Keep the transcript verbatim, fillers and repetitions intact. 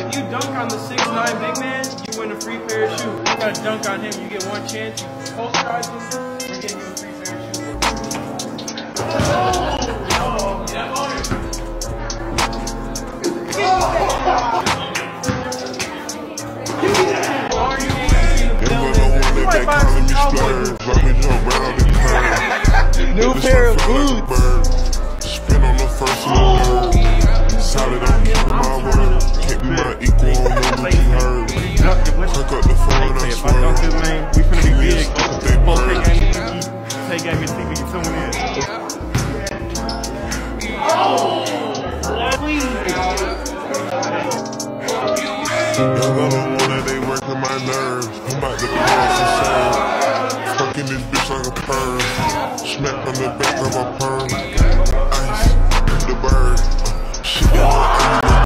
If you dunk on the six nine big man, you win a free pair of shoes. You gotta dunk on him, you get one chance, you post charge him, we're getting you a free pair of shoes. Oh, yeah, new pair of boots. Spin on the first one. Solid on my word. Can't be my equal on your what you heard. Tuck up the phone, I if I dunk this, man, we finna be big. They Both bird. take game take game and T V tune in. Oh, please. Young on the water, they working my nerves. I'm about to pass and serve. Fucking this bitch like a perv. Smack on the back.